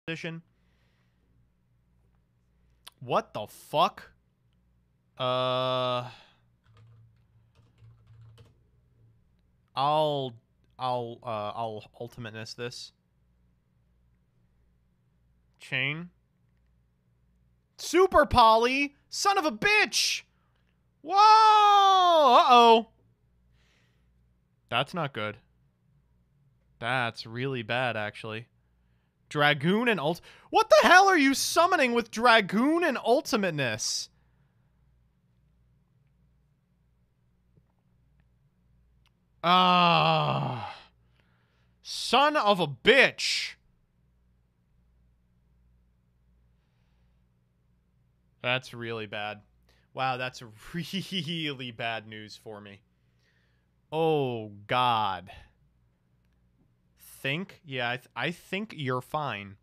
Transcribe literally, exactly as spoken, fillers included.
position. What the fuck? Uh, I'll, I'll, uh, I'll ultimateness this. Chain. Super Poly! Son of a bitch! Whoa! Uh-oh. That's not good. That's really bad, actually. Dragoon and ult... What the hell are you summoning with Dragoon and ultimateness? Ah. Son of a bitch. That's really bad. Wow, that's really bad news for me. Oh, God. Think? Yeah, I, th I think you're fine.